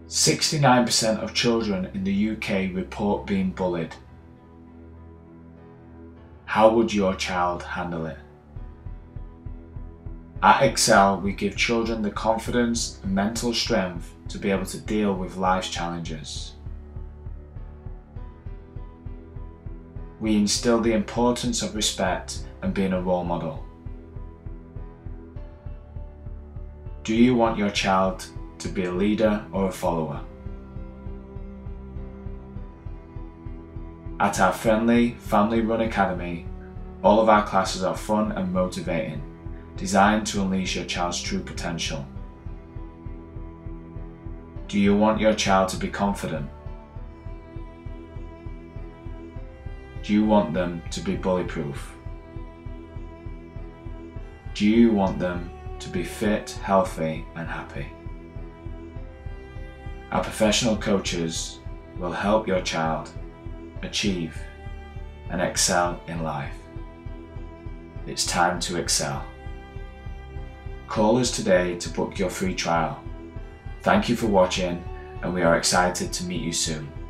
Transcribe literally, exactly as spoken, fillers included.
sixty-nine percent of children in the U K report being bullied. How would your child handle it? At Excel, we give children the confidence and mental strength to be able to deal with life's challenges. We instill the importance of respect and being a role model. Do you want your child to be a leader or a follower? At our friendly, family-run academy, all of our classes are fun and motivating, designed to unleash your child's true potential. Do you want your child to be confident? Do you want them to be bully-proof? Do you want them to be fit, healthy, and happy? Our professional coaches will help your child achieve and excel in life. It's time to excel. Call us today to book your free trial. Thank you for watching, and we are excited to meet you soon.